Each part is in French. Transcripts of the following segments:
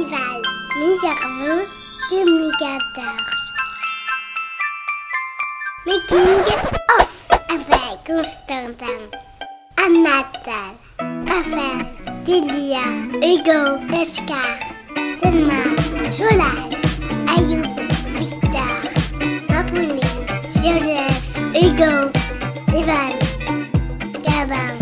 Cultival, mi-janvier 2014. Making off avec Constantin. À Natal, Raphaël, Delia, Hugo, Oscar, Thelma, Solal, Ayoub, Victor, Apolline, Joseph, Hugo, Ivan, Gabin.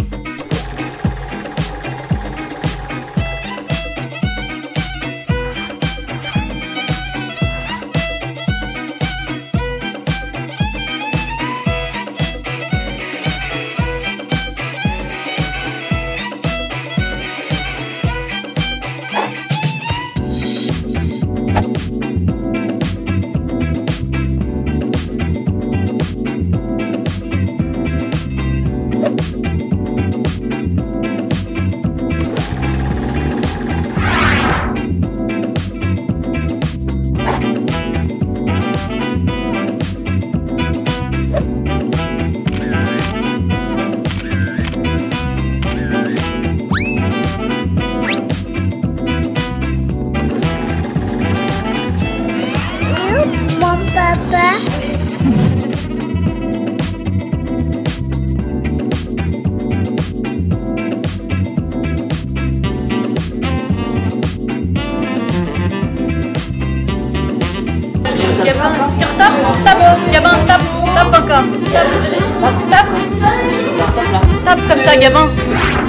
Gabin, tu retapes? Tape, Gabin, tape encore. Tape comme ça, Gabin.